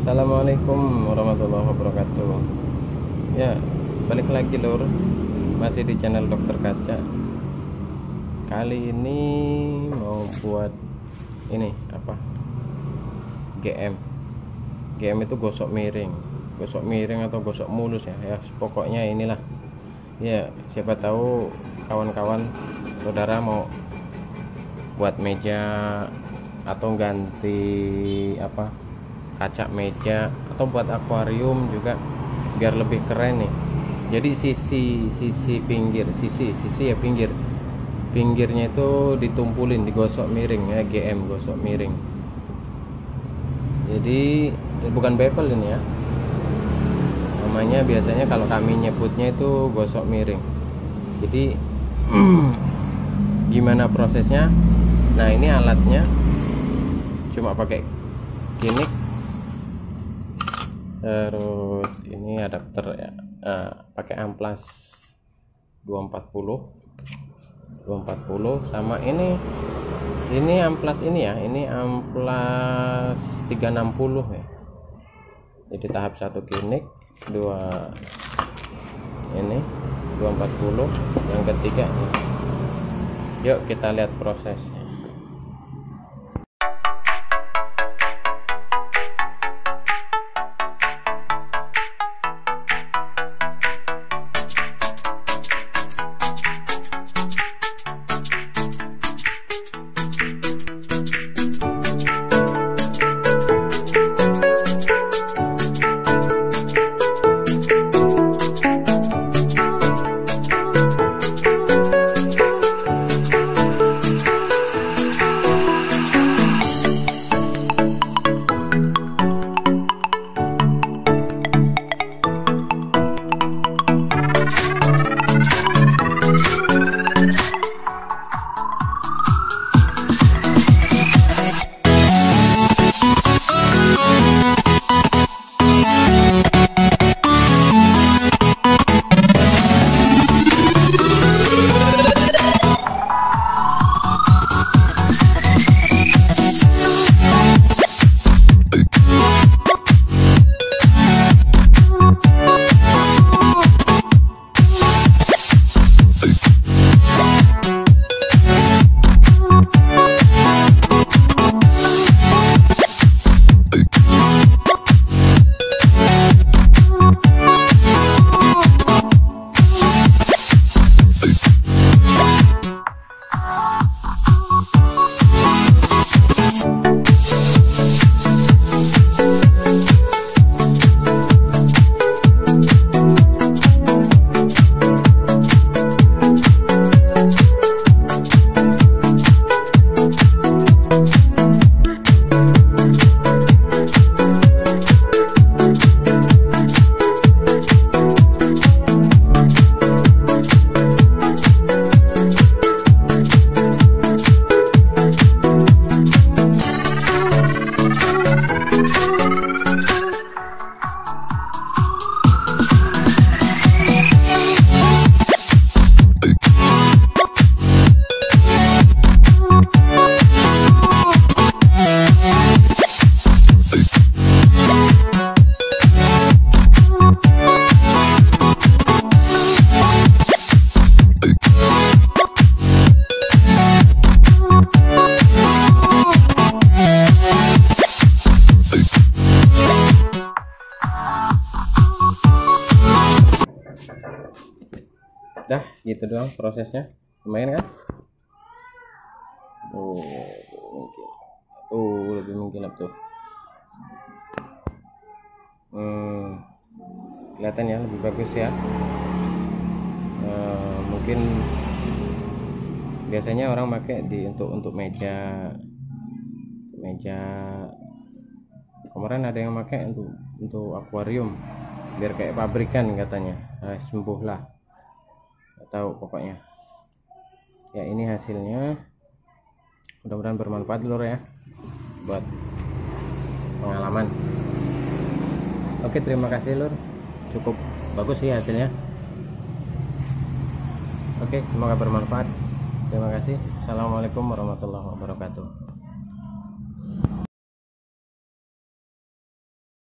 Assalamualaikum warahmatullahi wabarakatuh. Ya, balik lagi lur, masih di channel Dokter Kaca. Kali ini mau buat ini apa? GM itu gosok miring atau gosok mulus ya. Ya, pokoknya inilah. Ya, siapa tahu kawan-kawan saudara mau buat meja atau ganti apa? Kaca meja atau buat akuarium juga biar lebih keren nih. Jadi sisi pinggirnya itu ditumpulin, digosok miring ya, GM gosok miring. Jadi bukan bevel ini ya, namanya biasanya kalau kami nyebutnya itu gosok miring. Jadi gimana prosesnya? Nah, ini alatnya cuma pakai kinik, terus ini adapter ya, pakai amplas 240 sama ini amplas ini ya, ini amplas 360 ya. Jadi tahap 1 kinik, 2 ini 240, yang ketiga ini. Yuk kita lihat prosesnya. Dah gitu doang prosesnya, lumayan kan? Lebih mengkilap tuh. Kelihatan ya, lebih bagus ya. Mungkin biasanya orang pakai untuk meja. Kemarin ada yang pakai untuk akuarium biar kayak pabrikan katanya. Sembuh lah, tahu pokoknya ya. Ini hasilnya, mudah-mudahan bermanfaat lur ya, buat pengalaman. Oke, terima kasih lur, cukup bagus sih hasilnya. Oke, semoga bermanfaat. Terima kasih. Assalamualaikum warahmatullahi wabarakatuh.